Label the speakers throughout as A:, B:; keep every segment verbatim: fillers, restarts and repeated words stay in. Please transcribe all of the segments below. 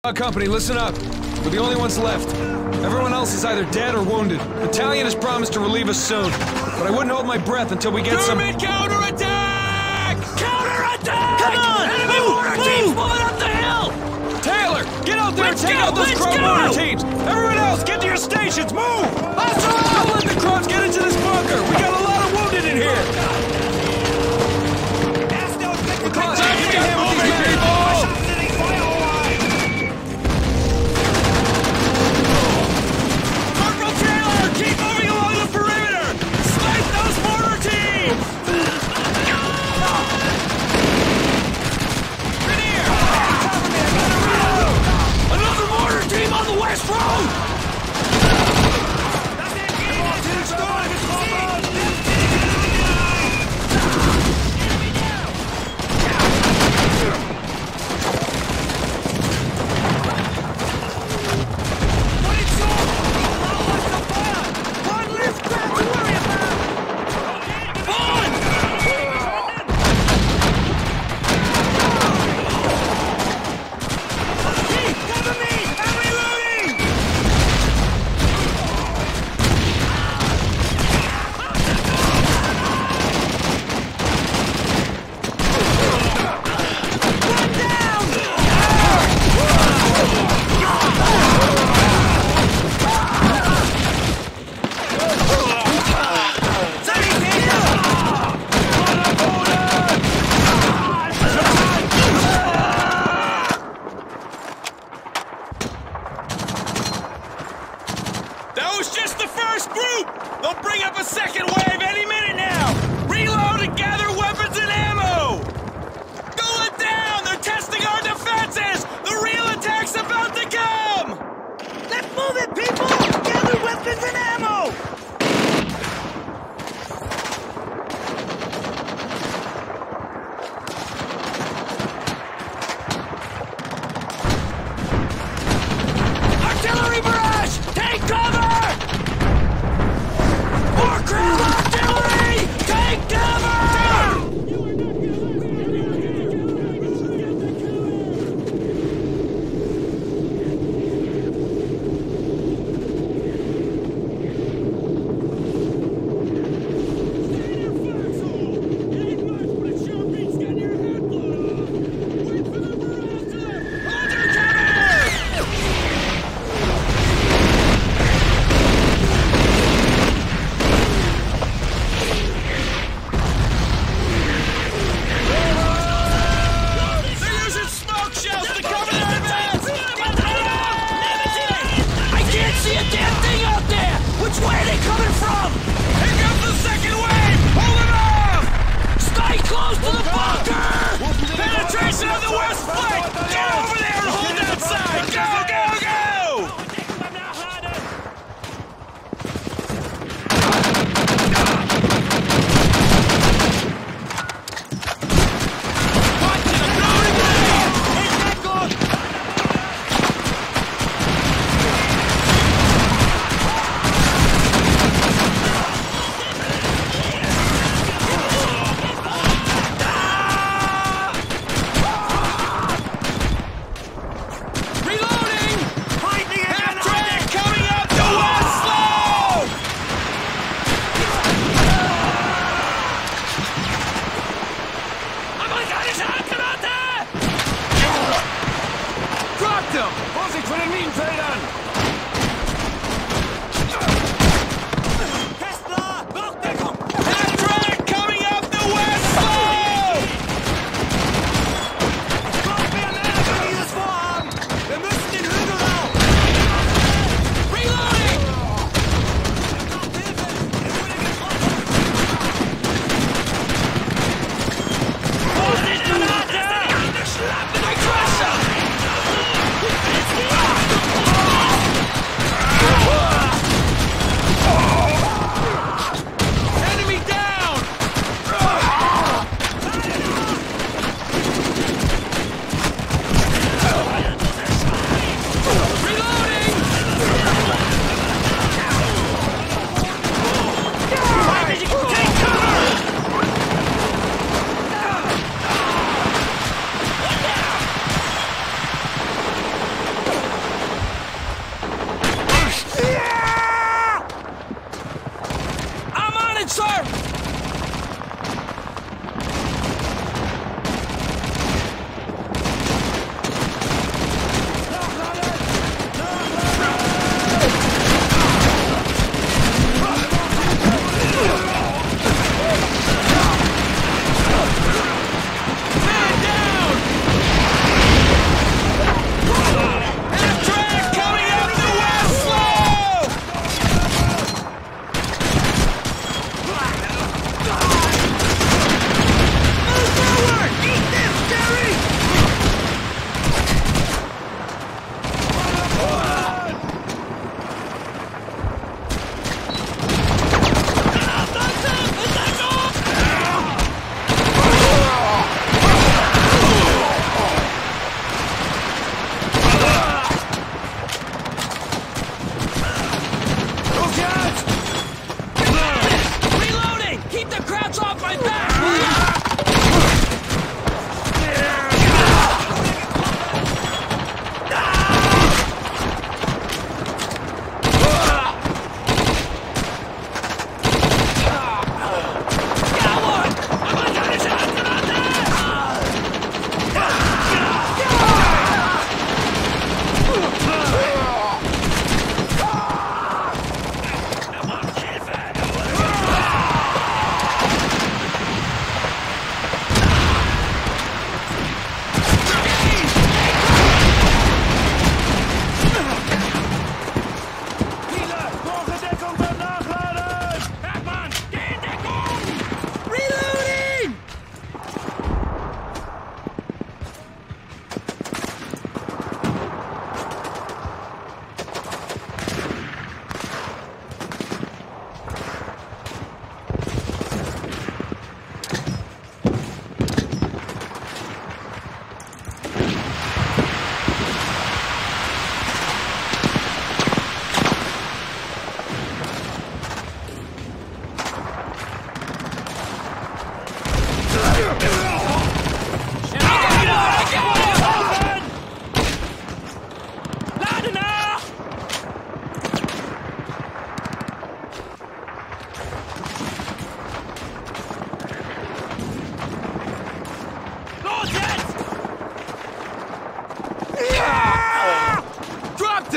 A: Company, listen up. We're the only ones left. Everyone else is either dead or wounded. Battalion has promised to relieve us soon, but I wouldn't hold my breath until we get some-
B: German counterattack!
C: Counterattack! Come on! Enemy mortar teams moving up the hill!
A: Taylor, get out there
C: Let's
A: and take
C: go,
A: out those
C: let's
A: Crow
C: go!
A: mortar teams! Everyone else, get to your stations! Move! Don't let the Crows get into this bunker! We got a lot of wounded in here! We're close! Give me a hand with these men!
B: Keep moving along the perimeter! Snipe those mortar teams! Grenadier!
C: Another mortar team on the west road!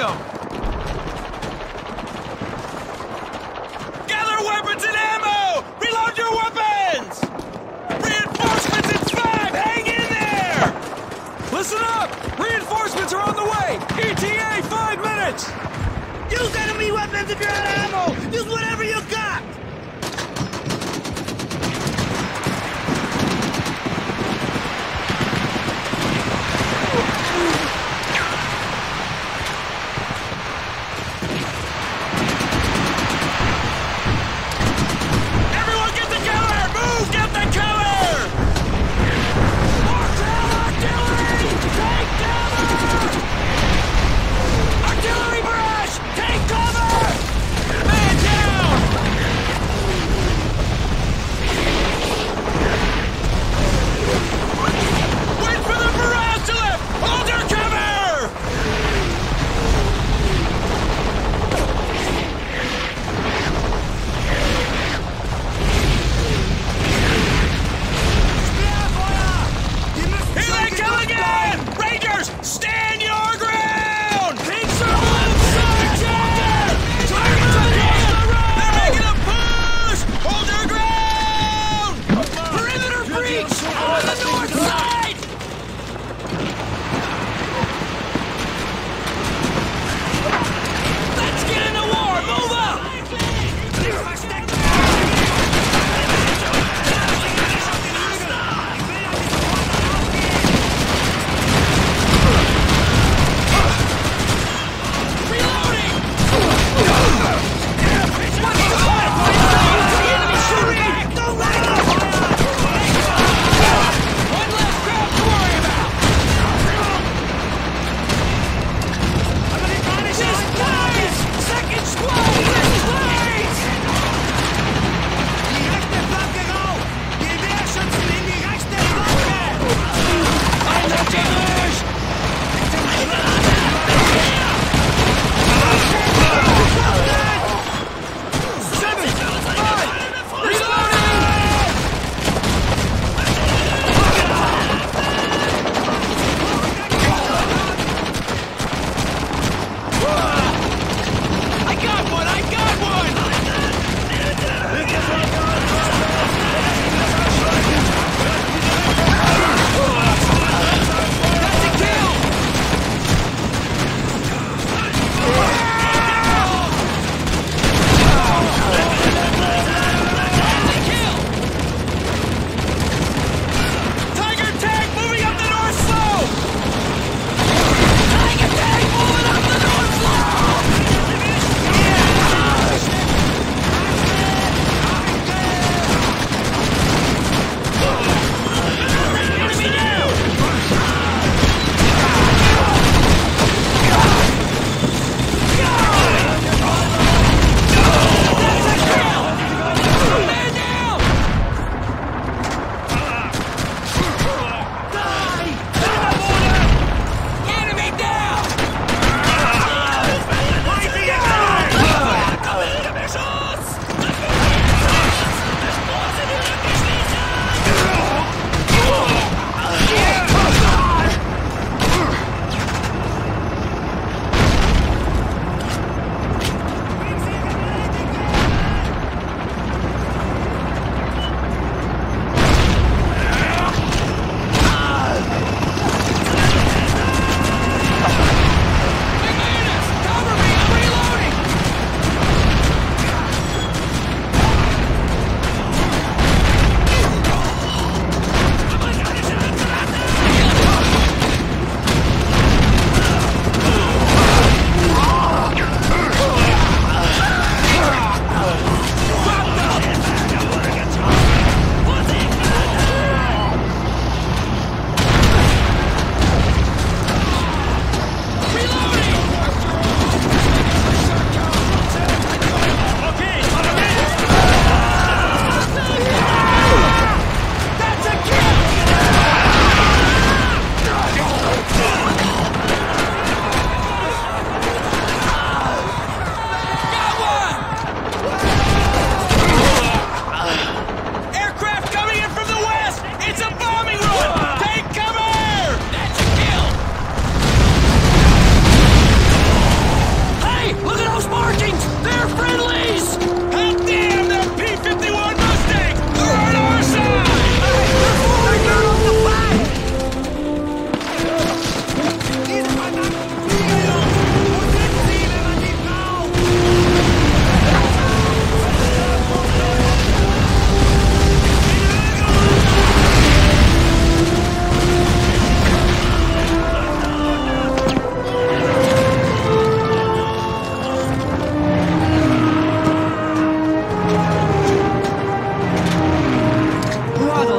A: down!
B: Gather weapons and ammo! Reload your weapons! Reinforcements in five! Hang in there!
A: Listen up! Reinforcements are on the way! E T A, five minutes!
C: Use enemy weapons if you're out of ammo! Use whatever you got!
B: Everyone get the cover! Move! Get the cover! Mortal artillery! Take cover! Artillery barrage! Take cover! Man down!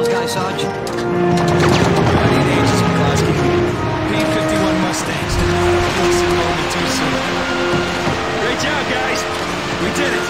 C: those guys, Sarge?
A: Guardian Angels, McCloskey. P fifty-one Mustangs. Not a place in Normandy too soon.
B: Great job, guys.
A: We did it!